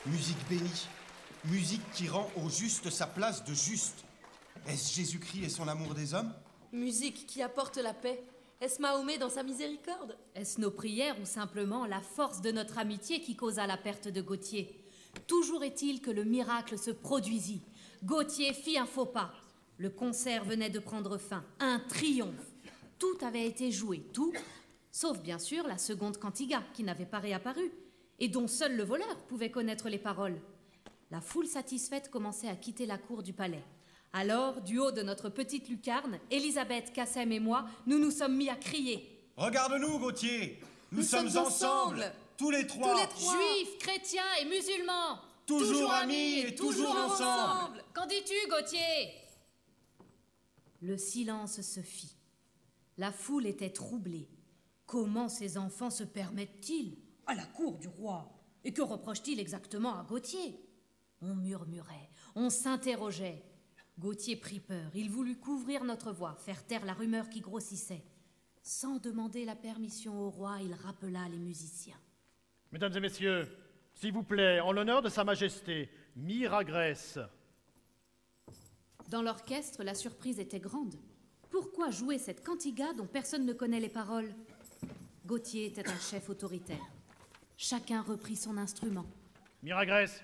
Musique bénie, musique qui rend au juste sa place de juste. Est-ce Jésus-Christ et son amour des hommes? Musique qui apporte la paix. Est-ce Mahomet dans sa miséricorde? Est-ce nos prières ou simplement la force de notre amitié qui causa la perte de Gauthier? Toujours est-il que le miracle se produisit. Gauthier fit un faux pas. Le concert venait de prendre fin. Un triomphe. Tout avait été joué, tout, sauf bien sûr la seconde cantiga qui n'avait pas réapparu et dont seul le voleur pouvait connaître les paroles. La foule satisfaite commençait à quitter la cour du palais. Alors, du haut de notre petite lucarne, Elisabeth, Cassem et moi, nous nous sommes mis à crier. Regarde-nous, Gauthier! Nous sommes ensemble, tous les trois. Juifs, chrétiens et musulmans. Toujours amis et toujours ensemble. Qu'en dis-tu, Gauthier? Le silence se fit. La foule était troublée. Comment ces enfants se permettent-ils à la cour du roi? Et que reprochent-ils exactement à Gauthier? On murmurait, on s'interrogeait. Gauthier prit peur, il voulut couvrir notre voix, faire taire la rumeur qui grossissait. Sans demander la permission au roi, il rappela les musiciens. Mesdames et messieurs, s'il vous plaît, en l'honneur de Sa Majesté, Miragresse. Dans l'orchestre, la surprise était grande. Pourquoi jouer cette cantiga dont personne ne connaît les paroles? Gauthier était un chef autoritaire. Chacun reprit son instrument. Miragresse.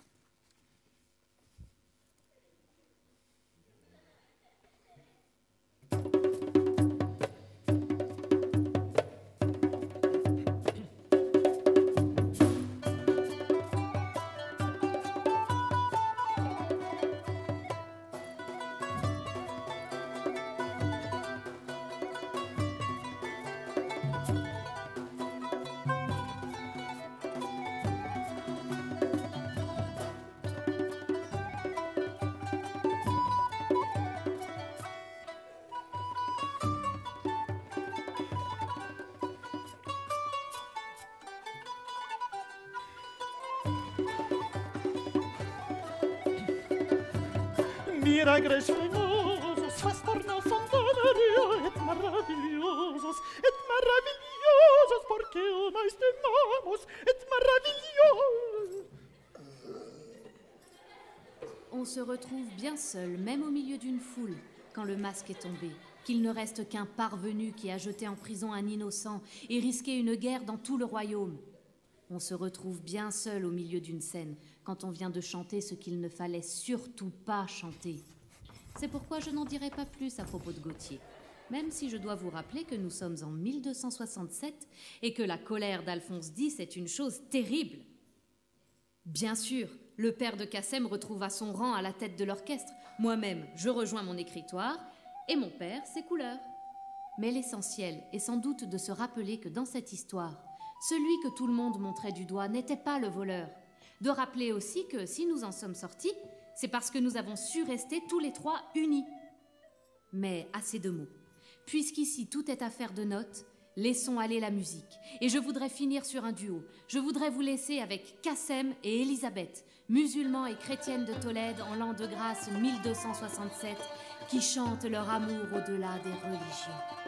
Miragres famosos, fas tornar fontaneria, et maravillosos, porque o nós temamos, et maravillosos. On se retrouve bien seul, même au milieu d'une foule, quand le masque est tombé, qu'il ne reste qu'un parvenu qui a jeté en prison un innocent et risqué une guerre dans tout le royaume. On se retrouve bien seul au milieu d'une scène, quand on vient de chanter ce qu'il ne fallait surtout pas chanter. C'est pourquoi je n'en dirai pas plus à propos de Gauthier, même si je dois vous rappeler que nous sommes en 1267 et que la colère d'Alphonse X est une chose terrible. Bien sûr, le père de Cassem retrouva son rang à la tête de l'orchestre. Moi-même, je rejoins mon écritoire et mon père ses couleurs. Mais l'essentiel est sans doute de se rappeler que dans cette histoire, celui que tout le monde montrait du doigt n'était pas le voleur. De rappeler aussi que si nous en sommes sortis, c'est parce que nous avons su rester tous les trois unis. Mais assez de mots. Puisqu'ici tout est affaire de notes, laissons aller la musique. Et je voudrais finir sur un duo. Je voudrais vous laisser avec Cassem et Elisabeth, musulmans et chrétiennes de Tolède en l'an de grâce 1267, qui chantent leur amour au-delà des religions.